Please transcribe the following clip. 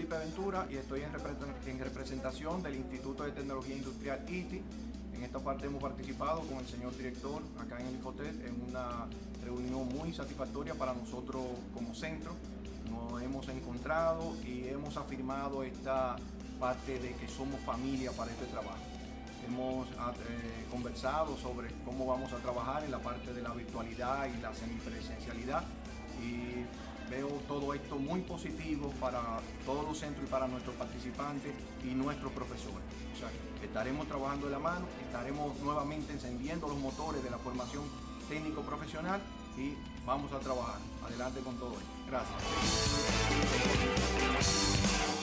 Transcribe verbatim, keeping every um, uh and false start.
Felipe Ventura y estoy en, en representación del Instituto de Tecnología Industrial I T I. En esta parte hemos participado con el señor director acá en el Infotec en una reunión muy satisfactoria para nosotros como centro. Nos hemos encontrado y hemos afirmado esta parte de que somos familia para este trabajo. Hemos eh, conversado sobre cómo vamos a trabajar en la parte de la virtualidad y la semipresencialidad y veo todo esto muy positivo para todos los centros y para nuestros participantes y nuestros profesores. O sea, estaremos trabajando de la mano, estaremos nuevamente encendiendo los motores de la formación técnico profesional y vamos a trabajar. Adelante con todo esto. Gracias.